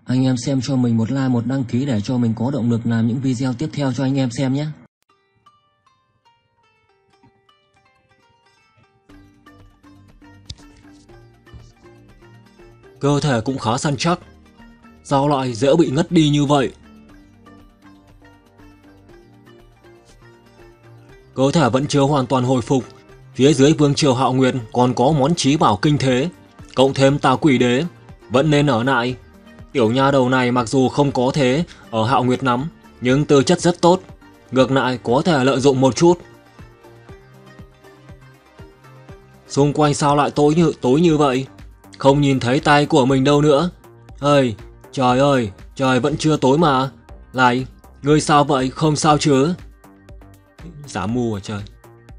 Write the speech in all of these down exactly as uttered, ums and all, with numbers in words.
Anh em xem cho mình một like, một đăng ký để cho mình có động lực làm những video tiếp theo cho anh em xem nhé. Cơ thể cũng khá săn chắc, sao lại dễ bị ngất đi như vậy? Cơ thể vẫn chưa hoàn toàn hồi phục. Phía dưới Vương Triều Hạo Nguyệt còn có món trí bảo kinh thế, cộng thêm Tà Quỷ Đế, vẫn nên ở lại. Tiểu nha đầu này mặc dù không có thế ở Hạo Nguyệt lắm, nhưng tư chất rất tốt, ngược lại có thể lợi dụng một chút. Xung quanh sao lại tối như tối như vậy? Không nhìn thấy tay của mình đâu nữa. Ơi, trời ơi, trời vẫn chưa tối mà. Này, ngươi sao vậy, không sao chứ? Giả mù à trời.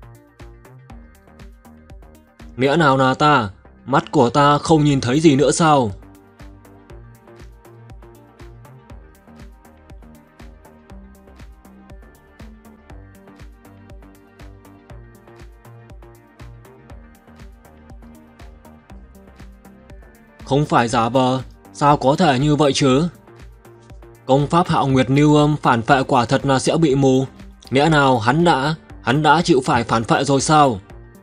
Nghĩa nào là ta, mắt của ta không nhìn thấy gì nữa sao? Không phải giả vờ, sao có thể như vậy chứ? Công pháp Hạo Nguyệt Lưu Âm phản phệ quả thật là sẽ bị mù. Nghĩa nào hắn đã, hắn đã chịu phải phản phệ rồi sao?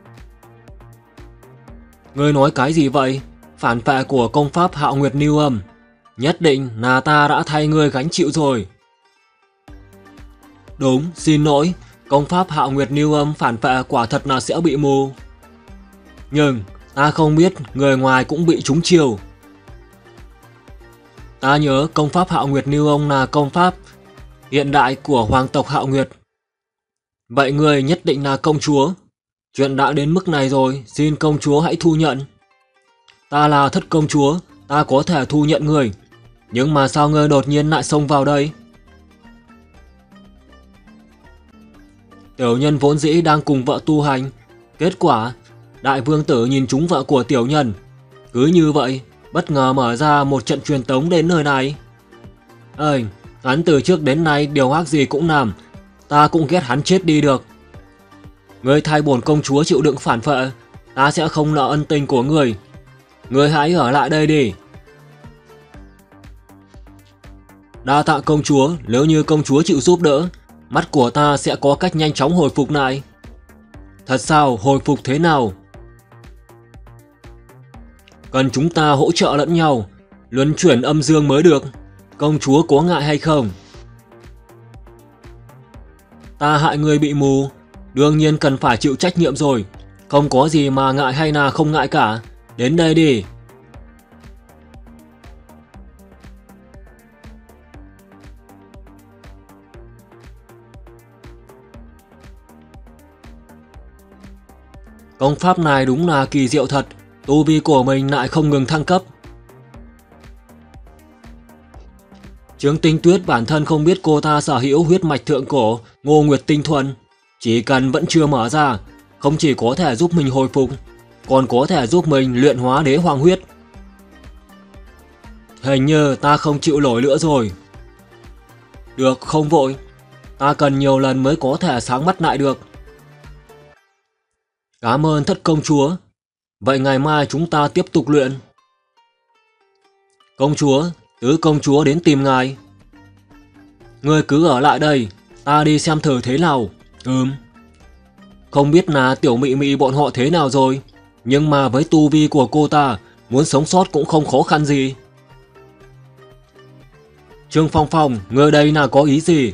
Ngươi nói cái gì vậy? Phản phệ của công pháp Hạo Nguyệt Lưu Âm, nhất định là ta đã thay ngươi gánh chịu rồi. Đúng, xin lỗi, công pháp Hạo Nguyệt Lưu Âm phản phệ quả thật là sẽ bị mù. Nhưng ta không biết người ngoài cũng bị trúng chiêu. Ta nhớ công pháp Hạo Nguyệt Lưu Âm là công pháp hiện đại của hoàng tộc Hạo Nguyệt. Vậy người nhất định là công chúa. Chuyện đã đến mức này rồi, xin công chúa hãy thu nhận. Ta là thất công chúa, ta có thể thu nhận người. Nhưng mà sao ngươi đột nhiên lại xông vào đây? Tiểu nhân vốn dĩ đang cùng vợ tu hành. Kết quả, đại vương tử nhìn trúng vợ của tiểu nhân. Cứ như vậy, bất ngờ mở ra một trận truyền tống đến nơi này. Ơi, hắn từ trước đến nay điều ác gì cũng làm. Ta cũng ghét hắn chết đi được. Ngươi thay bổn công chúa chịu đựng phản phệ, ta sẽ không nợ ân tình của ngươi. Ngươi hãy ở lại đây đi. Đa tạ công chúa, nếu như công chúa chịu giúp đỡ, mắt của ta sẽ có cách nhanh chóng hồi phục lại. Thật sao, hồi phục thế nào? Cần chúng ta hỗ trợ lẫn nhau, luân chuyển âm dương mới được. Công chúa có ngại hay không? Ta hại người bị mù, đương nhiên cần phải chịu trách nhiệm rồi. Không có gì mà ngại hay là không ngại cả. Đến đây đi. Công pháp này đúng là kỳ diệu thật. Tu vi của mình lại không ngừng thăng cấp. Trương Tinh Tuyết bản thân không biết cô ta sở hữu huyết mạch thượng cổ Ngô Nguyệt Tinh Thuần. Chỉ cần vẫn chưa mở ra, không chỉ có thể giúp mình hồi phục, còn có thể giúp mình luyện hóa đế hoàng huyết. Hình như ta không chịu nổi nữa rồi. Được, không vội. Ta cần nhiều lần mới có thể sáng mắt lại được. Cảm ơn thất công chúa. Vậy ngày mai chúng ta tiếp tục luyện. Công chúa, tứ công chúa đến tìm ngài. Ngươi cứ ở lại đây, ta đi xem thử thế nào. Ừm. Không biết là tiểu mị mị bọn họ thế nào rồi, nhưng mà với tu vi của cô ta, muốn sống sót cũng không khó khăn gì. Trương Phong Phong, ngươi đây là có ý gì?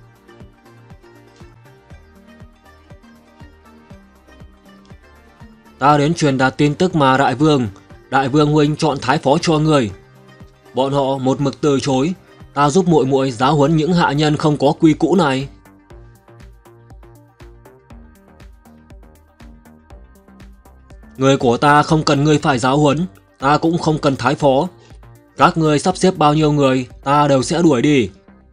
Ta đến truyền đạt tin tức mà đại vương, đại vương huynh chọn thái phó cho người. Bọn họ một mực từ chối, ta giúp muội muội giáo huấn những hạ nhân không có quy cũ này. Người của ta không cần ngươi phải giáo huấn, ta cũng không cần thái phó. Các ngươi sắp xếp bao nhiêu người, ta đều sẽ đuổi đi.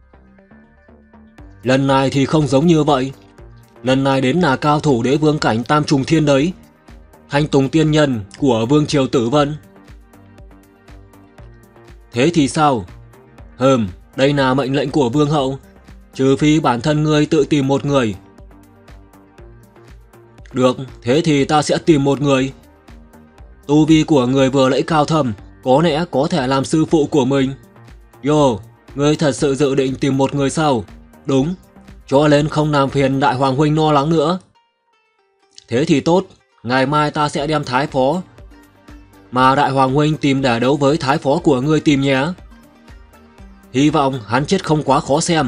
Lần này thì không giống như vậy. Lần này đến là cao thủ đế vương cảnh tam trùng thiên đấy. Thanh Tùng tiên nhân của Vương Triều Tử Vân. Thế thì sao? Hừm, đây là mệnh lệnh của vương hậu. Trừ phi bản thân ngươi tự tìm một người. Được, thế thì ta sẽ tìm một người. Tu vi của người vừa nãy cao thầm, có lẽ có thể làm sư phụ của mình. Yo, ngươi thật sự dự định tìm một người sao? Đúng, cho nên không làm phiền đại hoàng huynh lo lắng nữa. Thế thì tốt, ngày mai ta sẽ đem thái phó mà đại hoàng huynh tìm để đấu với thái phó của ngươi tìm nhé. Hy vọng hắn chết không quá khó xem.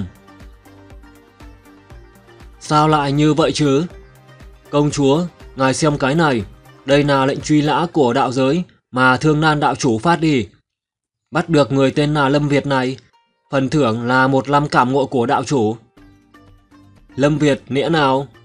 Sao lại như vậy chứ? Công chúa, ngài xem cái này, đây là lệnh truy nã của đạo giới mà Thương Nan đạo chủ phát đi. Bắt được người tên là Lâm Việt này, phần thưởng là một năm cảm ngộ của đạo chủ. Lâm Việt nghĩa nào?